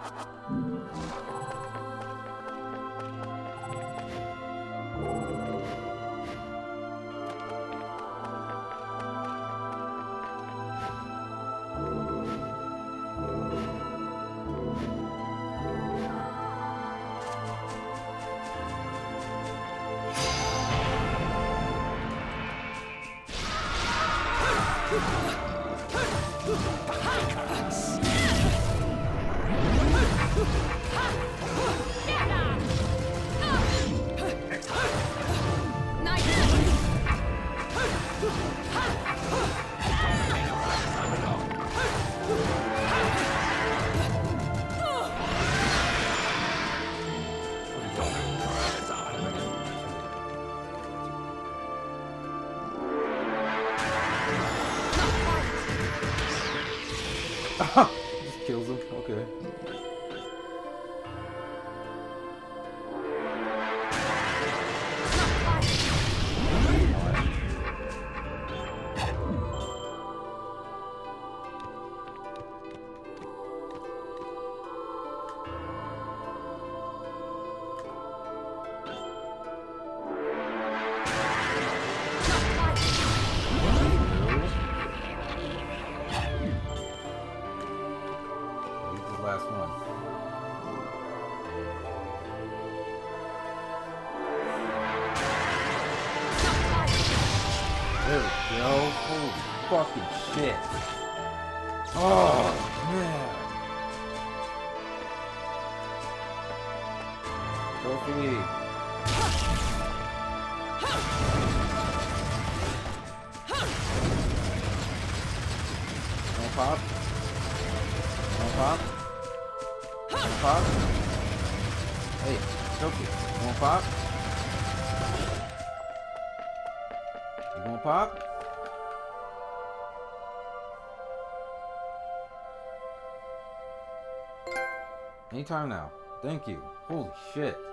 Just kills him. Okay. Last one. There we go. Holy fucking shit. Oh, man. Trophy. Don't pop. Don't pop. Pop. Hey, trophy. You wanna pop? You gonna pop? Anytime now. Thank you. Holy shit.